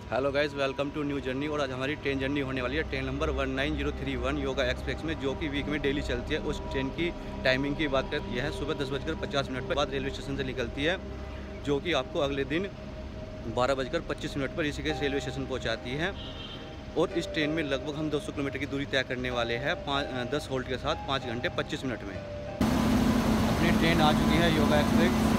Hello guys, welcome to new journey. और आज हमारी ट्रेन जर्नी होने वाली है ट्रेन नंबर 19031 योगा एक्सप्रेस में, जो कि वीक में डेली चलती है। उस ट्रेन की टाइमिंग की बात करते हैं, सुबह 10:50 पर बाद रेलवे स्टेशन से निकलती है, जो कि आपको अगले दिन 12:25 पर ऋषिकेश रेलवे स्टेशन पहुंचाती है। और इस ट्रेन में लगभग हम 200 किलोमीटर की दूरी तय करने वाले हैं 10 होल्ट के साथ 5 घंटे 25 मिनट में। अपनी ट्रेन आ चुकी है योगा एक्सप्रेस।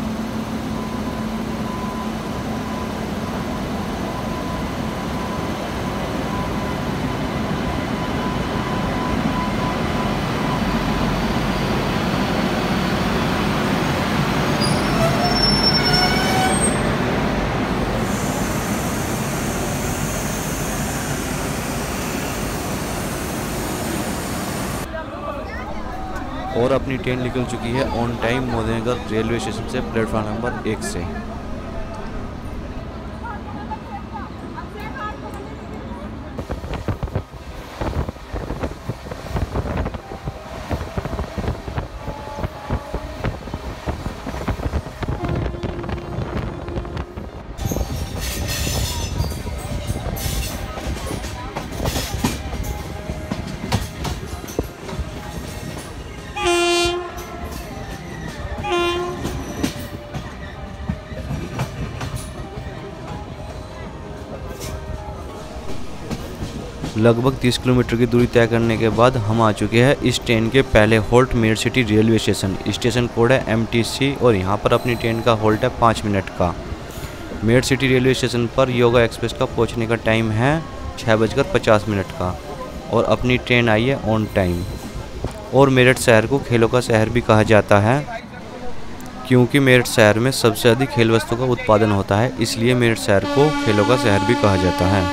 और अपनी ट्रेन निकल चुकी है on time Modinagar railway station से, प्लेटफॉर्म नंबर 1 से। लगभग 30 किलोमीटर की दूरी तय करने के बाद हम आ चुके हैं इस ट्रेन के पहले halt Meerut city railway station. Station code है MTC और यहाँ पर अपनी ट्रेन का होल्ट है 5 मिनट का। मेरठ सिटी रेलवे स्टेशन पर योगा एक्सप्रेस का पहुँचने का टाइम है 6:50 का और अपनी ट्रेन आई है ऑन टाइम। और मेरठ शहर को खेलों का शहर भी कहा जाता है, क्योंकि मेरठ शहर में सबसे अधिक खेल वस्तु का उत्पादन होता है, इसलिए मेरठ शहर को खेलों का शहर भी कहा जाता है।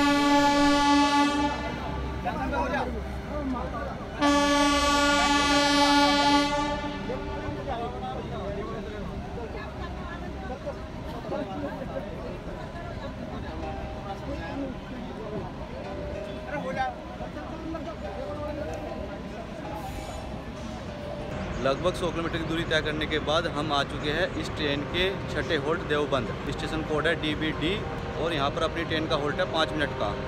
लगभग 100 किलोमीटर की दूरी तय करने के बाद हम आ चुके हैं इस ट्रेन के छठे होल्ट देवबंद। स्टेशन कोड है DBD और यहाँ पर अपनी ट्रेन का होल्ट है 5 मिनट का।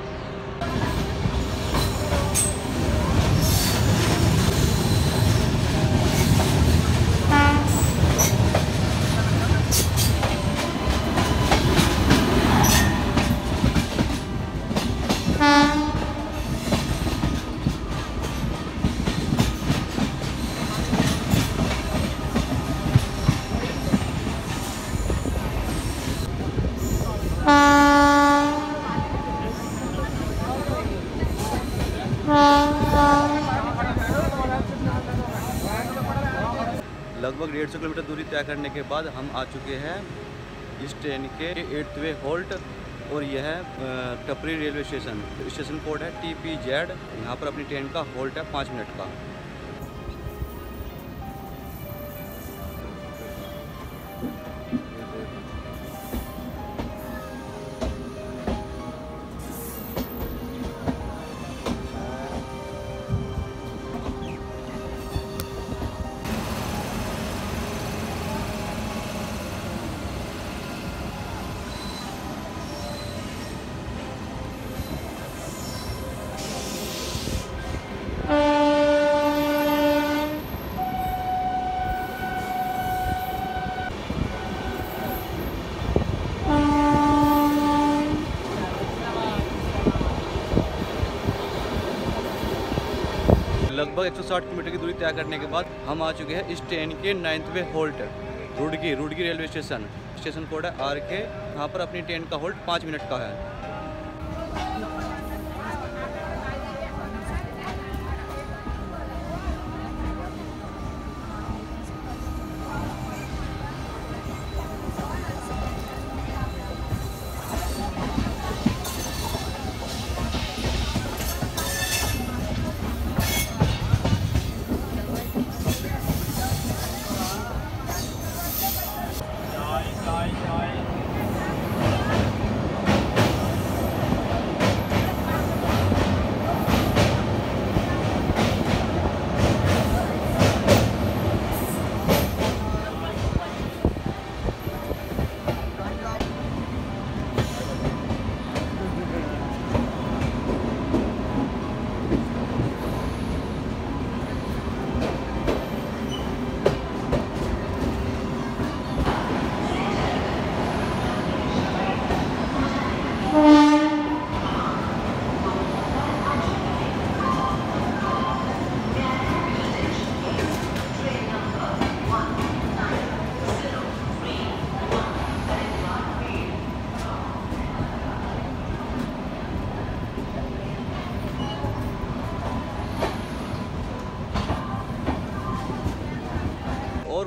लगभग 150 किलोमीटर दूरी तय करने के बाद हम आ चुके हैं इस ट्रेन के 8वें होल्ट और यह है Tapri railway station. Station code है TPZ। यहाँ पर अपनी ट्रेन का होल्ट है 5 मिनट का। लगभग 160 किलोमीटर की दूरी तय करने के बाद हम आ चुके हैं इस ट्रेन के 9वें halt Roorkee railway station. Station code है RK। यहाँ पर अपनी ट्रेन का होल्ट 5 मिनट का है।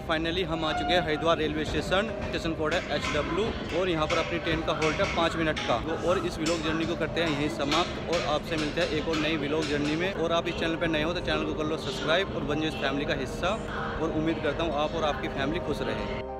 फाइनली हम आ चुके हैं Haridwar railway station. Station code है HW और यहाँ पर अपनी ट्रेन का होल्ड है 5 मिनट का। और इस व्लॉग जर्नी को करते हैं यहीं समाप्त और आपसे मिलते हैं एक और नई व्लॉग जर्नी में। और आप इस चैनल पर नए हो तो चैनल को कर लो सब्सक्राइब और बन जाओ इस फैमिली का हिस्सा। और उम्मीद करता हूँ आप और आपकी फैमिली खुश रहे।